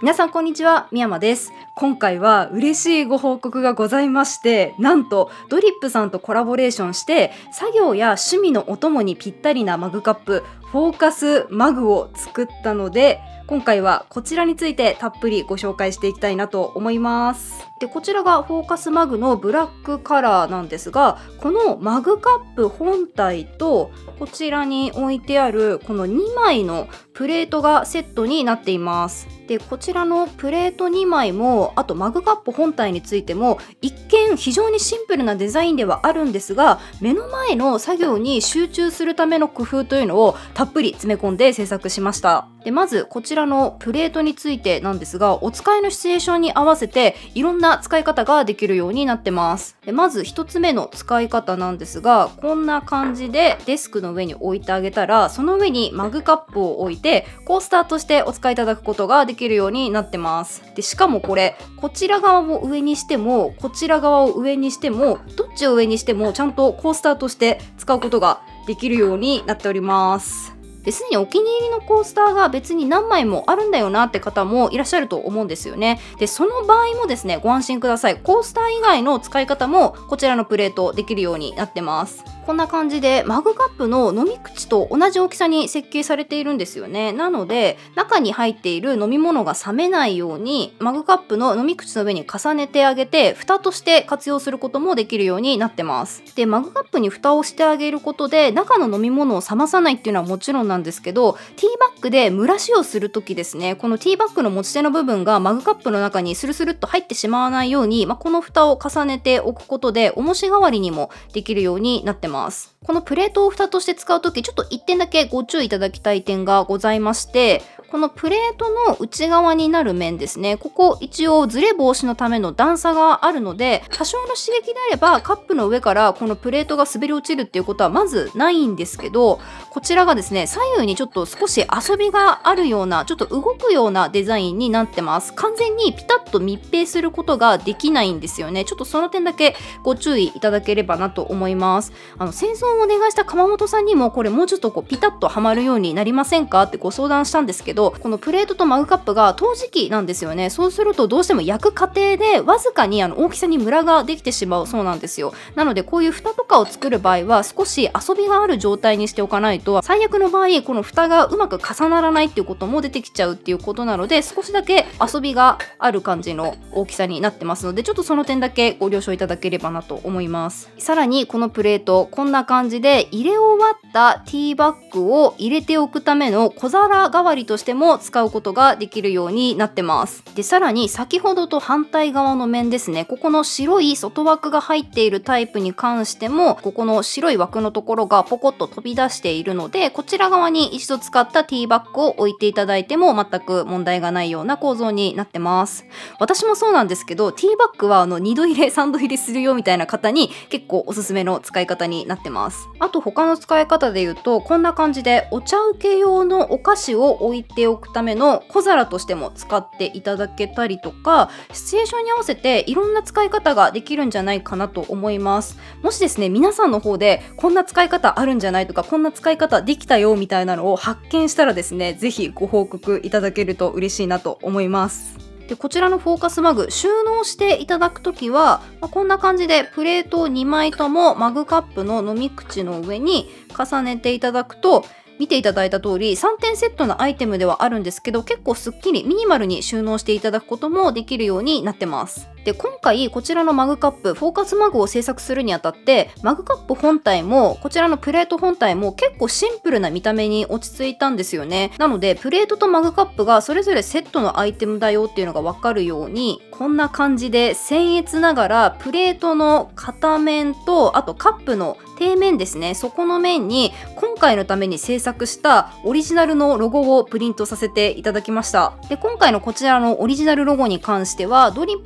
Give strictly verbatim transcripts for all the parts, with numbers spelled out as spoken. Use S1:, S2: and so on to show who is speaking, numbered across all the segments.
S1: 皆さんこんにちは、みやまです。今回は嬉しいご報告がございまして、なんとドリップさんとコラボレーションして作業や趣味のお供にぴったりなマグカップフォーカスマグを作ったので、今回はこちらについてたっぷりご紹介していきたいなと思います。でこちらがフォーカスマグのブラックカラーなんですが、このマグカップ本体とこちらに置いてあるこのにまいのプレートがセットになっています。でこちらのプレートにまいも、あとマグカップ本体についても一見非常にシンプルなデザインではあるんですが、目の前の作業に集中するための工夫というのをたっぷり詰め込んで制作しました。でまずこちらのプレートについてなんですが、お使いのシチュエーションに合わせていろんな使い方ができるようになってます。でまずひとつめの使い方なんですが、こんな感じでデスクの上に置いてあげたら、その上にマグカップを置いてコースターとしてお使いいただくことができるようになってます。でしかもこれこちら側を上にしてもこちら側を上にしても、どっちを上にしてもちゃんとコースターとして使うことができるようになっております。ですでにお気に入りのコースターが別に何枚もあるんだよなって方もいらっしゃると思うんですよね。でその場合もですね、ご安心ください。コースター以外の使い方もこちらのプレートできるようになってます。こんな感じでマグカップの飲み口と同じ大きさに設計されているんですよね。なので中に入っている飲み物が冷めないようにマグカップの飲み口の上に重ねてあげて、蓋として活用することもできるようになってます。でマグカップに蓋をしてあげることで中の飲み物を冷まさないっていうのはもちろんなんですけど、ティーバッグで蒸らしをするときですね、このティーバッグの持ち手の部分がマグカップの中にスルスルっと入ってしまわないように、まあ、この蓋を重ねておくことで重し代わりにもできるようになってます。このプレートを蓋として使うとき、ちょっといってんだけご注意いただきたい点がございまして、このプレートの内側になる面ですね、ここ一応ズレ防止のための段差があるので、多少の刺激であればカップの上からこのプレートが滑り落ちるっていうことはまずないんですけど、こちらがですね左右にちょっと少し遊びがあるような、ちょっと動くようなデザインになってます。完全にピタッと密閉することができないんですよね。ちょっとその点だけご注意いただければなと思います。あの製造をお願いした鎌本さんにもこれもうちょっとこうピタッとはまるようになりませんかってご相談したんですけど、このプレートとマグカップが陶磁器なんですよね。そうするとどうしても焼く過程でわずかにあの大きさにムラができてしまうそうなんですよ。なのでこういう蓋とかを作る場合は少し遊びがある状態にしておかないと、最悪の場合この蓋がうまく重ならないっていうことも出てきちゃうっていうことなので、少しだけ遊びがある感じの大きさになってますので、ちょっとその点だけご了承いただければなと思います。さらにこのプレートこんな感じで入れ終わったティーバッグを入れておくための小皿代わりとしても使うことができるようになってます。でさらに先ほどと反対側の面ですね、ここの白い外枠が入っているタイプに関しても、ここの白い枠のところがポコッと飛び出しているので、こちら側に一度使ったティーバッグを置いていただいても全く問題がないような構造になってます。私もそうなんですけど、ティーバッグはあのにど入れさんど入れするよみたいな方に結構おすすめの使い方になってます。あと他の使い方で言うと、こんな感じでお茶受け用のお菓子を置いておくための小皿としても使っていただけたりとか、シチュエーションに合わせていろんな使い方ができるんじゃないかなと思います。もしですね皆さんの方でこんな使い方あるんじゃないとか、こんな使い方できたよみたいなのを発見したらですね、ぜひご報告いただけると嬉しいなと思います。でこちらのフォーカスマグ収納していただくときは、まあ、こんな感じでプレートをにまいともマグカップの飲み口の上に重ねていただくと、見ていただいた通りさんてんセットのアイテムではあるんですけど、結構すっきりミニマルに収納していただくこともできるようになってます。で今回こちらのマグカップフォーカスマグを制作するにあたって、マグカップ本体もこちらのプレート本体も結構シンプルな見た目に落ち着いたんですよね。なのでプレートとマグカップがそれぞれセットのアイテムだよっていうのが分かるように、こんな感じで僭越ながらプレートの片面とあとカップの底面ですね、そこの面に今回のために制作したオリジナルのロゴをプリントさせていただきました。で今回のこちらのオリジナルロゴに関してはドリップのロゴ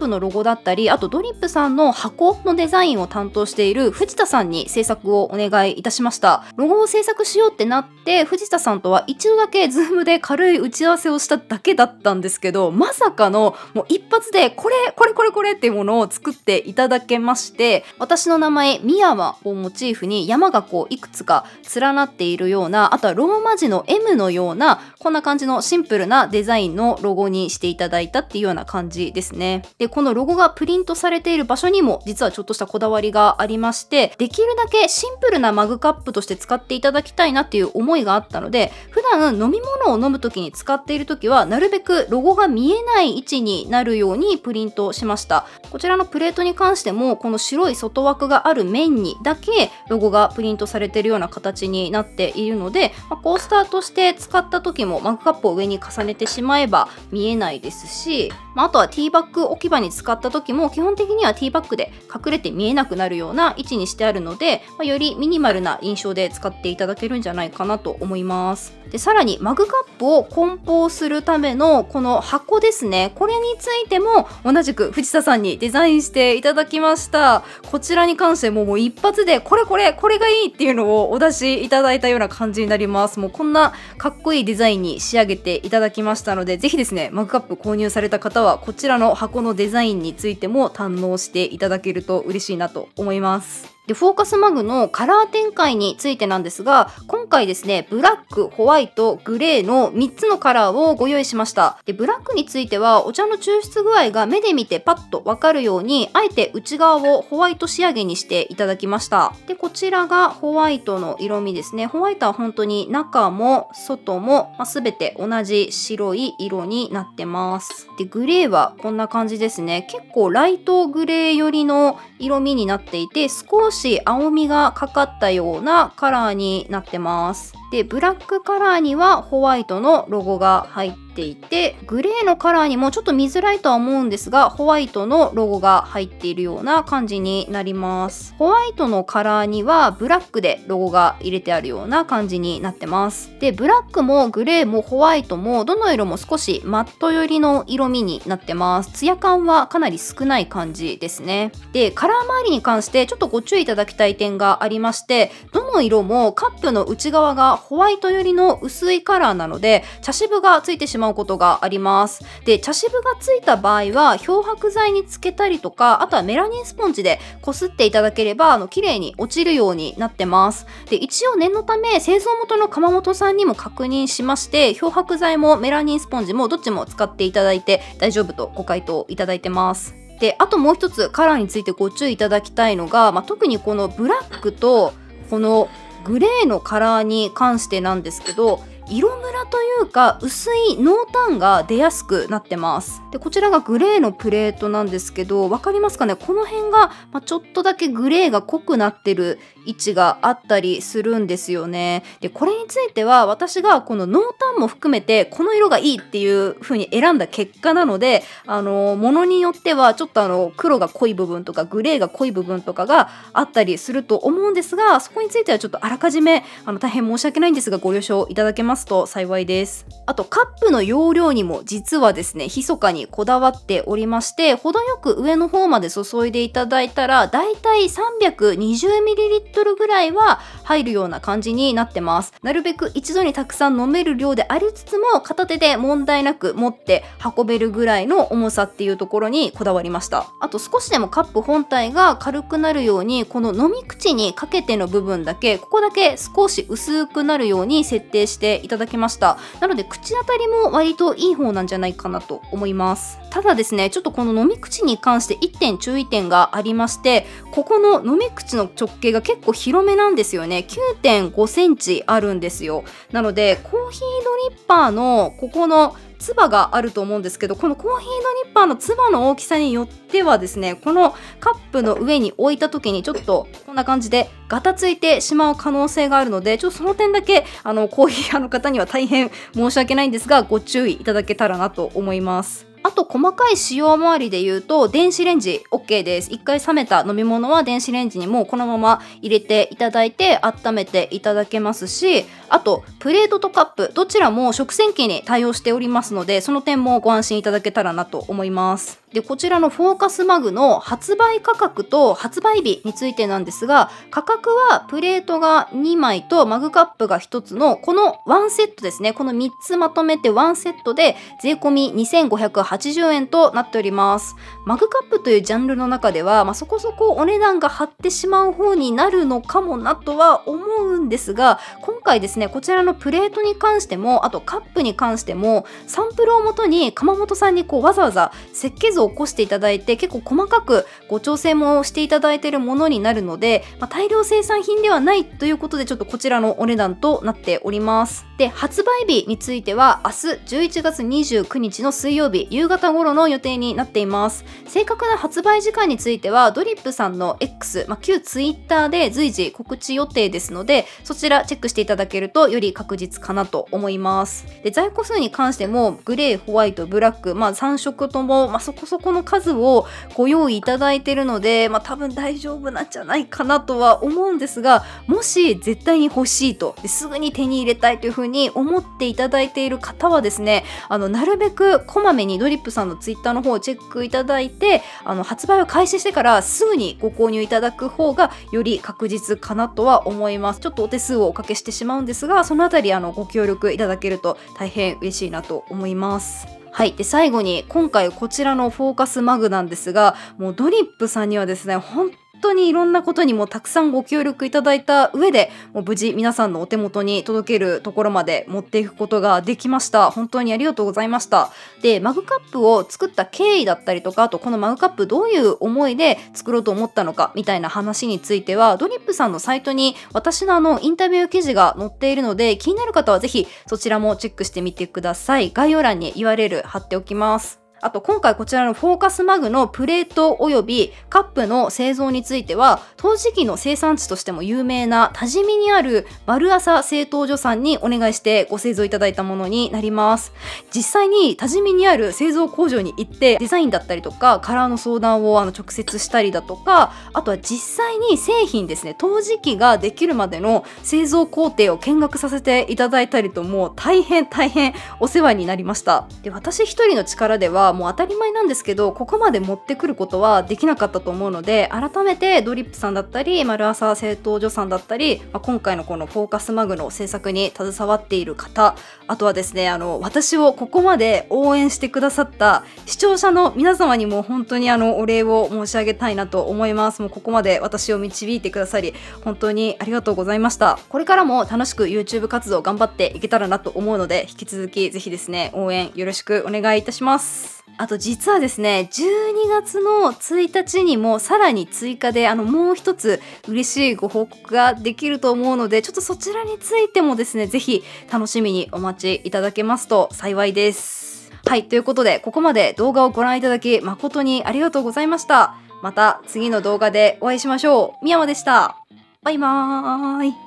S1: だったり、あとドリップさんの箱のデザインを担当している藤田さんに制作をお願いいたしました。ロゴを制作しようってなって藤田さんとは一度だけズームで軽い打ち合わせをしただけだったんですけど、まさかのもう一発でこれこれこれこれっていうものを作っていただけまして、私の名前ミヤマをモチーフに山がこういくつか連なっているような、あとはローマ字の エム のようなこんな感じのシンプルなデザインのロゴにしていただいたっていうような感じですね。でこのロゴがプリントされている場所にも実はちょっとしたこだわりがありまして、できるだけシンプルなマグカップとして使っていただきたいなっていう思いがあったので、普段飲み物を飲む時に使っている時はなるべくロゴが見えない位置になるようにプリントしました。こちらのプレートに関してもこの白い外枠がある面にだけロゴがプリントされているような形になっているので、まあ、コースターとして使った時もマグカップを上に重ねてしまえば見えないですし、まあ、あとはティーバッグ置き場に使った時も基本的にはティーバッグで隠れて見えなくなるような位置にしてあるので、まあ、よりミニマルな印象で使っていただけるんじゃないかなと思います。でさらにマグカップを梱包するためのこの箱ですね、これについても同じく藤田さんにデザインしていただきました。こちらに関してももう一発でこれこれこれがいいっていうのをお出しいただいたような感じになります。もうこんなかっこいいデザインに仕上げていただきましたので、ぜひですねマグカップ購入された方はこちらの箱のデザインについても堪能していただけると嬉しいなと思います。でフォーカスマグのカラー展開についてなんですが、今回ですねブラック、ホワイト、グレーのみっつのカラーをご用意しました。でブラックについてはお茶の抽出具合が目で見てパッとわかるようにあえて内側をホワイト仕上げにしていただきました。でこちらがホワイトの色味ですね。ホワイトは本当に中も外も、まあ、全て同じ白い色になってます。でグレーはこんな感じですね。結構ライトグレー寄りの色味になっていて、少し青みがかかったようなカラーになってます。でブラックカラーにはホワイトのロゴが入っていて、グレーのカラーにもちょっと見づらいとは思うんですがホワイトのロゴが入っているような感じになります。ホワイトのカラーにはブラックでロゴが入れてあるような感じになってます。でブラックもグレーもホワイトもどの色も少しマット寄りの色味になってます。ツヤ感はかなり少ない感じですね。でカラー周りに関してちょっとご注意いただきたい点がありまして、どの色もカップの内側がホワイト寄りの薄いカラーなので茶渋がついてしまうことがあります。で茶渋がついた場合は漂白剤につけたりとか、あとはメラニンスポンジでこすっていただければあの綺麗に落ちるようになってます。で一応念のため製造元の窯元さんにも確認しまして、漂白剤もメラニンスポンジもどっちも使っていただいて大丈夫とご回答いただいてます。であともう一つカラーについてご注意いただきたいのが、まあ、特にこのブラックとこのグレーのカラーに関してなんですけど、色ムラというか薄い濃淡が出やすくなってます。でこちらがグレーのプレートなんですけど、分かりますかね、この辺が、まあ、ちょっとだけグレーが濃くなってる位置があったりするんですよね。でこれについては私がこの濃淡も含めてこの色がいいっていう風に選んだ結果なので、あのものによってはちょっとあの黒が濃い部分とかグレーが濃い部分とかがあったりすると思うんですが、そこについてはちょっとあらかじめあの大変申し訳ないんですがご了承いただけますと幸いです。あとカップの容量にも実はですね密かにこだわっておりまして、程よく上の方まで注いでいただいたらだいたい さんびゃくにじゅうミリリットル ぐらいは入るような感じになってます。なるべく一度にたくさん飲める量でありつつも片手で問題なく持って運べるぐらいの重さっていうところにこだわりました。あと少しでもカップ本体が軽くなるようにこの飲み口にかけての部分だけここだけ少し薄くなるように設定していただきました。なので口当たりも割といい方なんじゃないかなと思います。ただですねちょっとこの飲み口に関していってん注意点がありまして、ここの飲み口の直径が結構広めなんですよね。 きゅうてんごセンチあるんですよ。なのでコーヒードリッパーのここのつばがあると思うんですけど、このコーヒードリッパーのつばの大きさによってはですね、このカップの上に置いた時にちょっとこんな感じでガタついてしまう可能性があるので、ちょっとその点だけあのコーヒー派の方には大変申し訳ないんですがご注意いただけたらなと思います。あと細かい使用周りで言うと電子レンジ OK です。一回冷めた飲み物は電子レンジにもこのまま入れていただいて温めていただけますし、あとプレートとカップどちらも食洗機に対応しておりますので、その点もご安心いただけたらなと思います。 でこちらのフォーカスマグの発売価格と発売日についてなんですが、価格はプレートがにまいとマグカップがひとつのこのワンセットですね。このみっつまとめてワンセットで税込みにせんごひゃくはちじゅうえんとなっております。マグカップというジャンルの中では、まあ、そこそこお値段が張ってしまう方になるのかもなとは思うんですが、今回ですねこちらのプレートに関してもあとカップに関してもサンプルをもとに鎌本さんにこうわざわざ設計図を起こしていただいて、結構細かくご調整もしていただいているものになるので、まあ、大量生産品ではないということでちょっとこちらのお値段となっております。で発売日については明日じゅういちがつにじゅうくにちの水曜日夕方頃の予定になっています。正確な発売時間についてはドリップさんの X、まあ、旧 Twitter で随時告知予定ですので、そちらチェックしていただけるとより確実かなと思います。で在庫数に関してもグレー、ホワイト、ブラック、まあ、さんしょくとも、まあ、そこそこの数をご用意いただいているので、まあ、多分大丈夫なんじゃないかなとは思うんですが、もし絶対に欲しいとですぐに手に入れたいというふうに思っていただいている方はですね、あのなるべくこまめにドリップさんのツイッターの方をチェックいただいて、あの発売を開始してからすぐにご購入いただく方がより確実かなとは思います。ちょっとお手数をおかけしてしまうんですが、そのあたりあのご協力いただけると大変嬉しいなと思います。はい。で、最後に今回こちらのフォーカスマグなんですが、もうドリップさんにはですね、本当にいろんなことにもたくさんご協力いただいた上で、もう無事皆さんのお手元に届けるところまで持っていくことができました。本当にありがとうございました。で、マグカップを作った経緯だったりとか、あとこのマグカップどういう思いで作ろうと思ったのかみたいな話については、ドリップさんのサイトに私のあのインタビュー記事が載っているので、気になる方はぜひそちらもチェックしてみてください。概要欄に ユーアールエル 貼っておきます。あと今回こちらのフォーカスマグのプレートおよびカップの製造については、陶磁器の生産地としても有名な多治見にある丸朝製陶所さんにお願いしてご製造いただいたものになります。実際に多治見にある製造工場に行ってデザインだったりとかカラーの相談をあの直接したりだとか、あとは実際に製品ですね、陶磁器ができるまでの製造工程を見学させていただいたりと、もう大変大変お世話になりました。で、私一人の力ではもう当たり前なんですけど、ここまで持ってくることはできなかったと思うので、改めてドリップさんだったり丸朝製陶所さんだったり、まあ、今回のこのフォーカスマグの制作に携わっている方、あとはですね、あの私をここまで応援してくださった視聴者の皆様にも本当にあのお礼を申し上げたいなと思います。もうここまで私を導いてくださり本当にありがとうございました。これからも楽しく YouTube 活動頑張っていけたらなと思うので、引き続きぜひですね応援よろしくお願いいたします。あと実はですね、じゅうにがつのついたちにもさらに追加であのもう一つ嬉しいご報告ができると思うので、ちょっとそちらについてもですねぜひ楽しみにお待ちいただけますと幸いです。はい、ということでここまで動画をご覧いただき誠にありがとうございました。また次の動画でお会いしましょう。みやまでした。バイバーイ。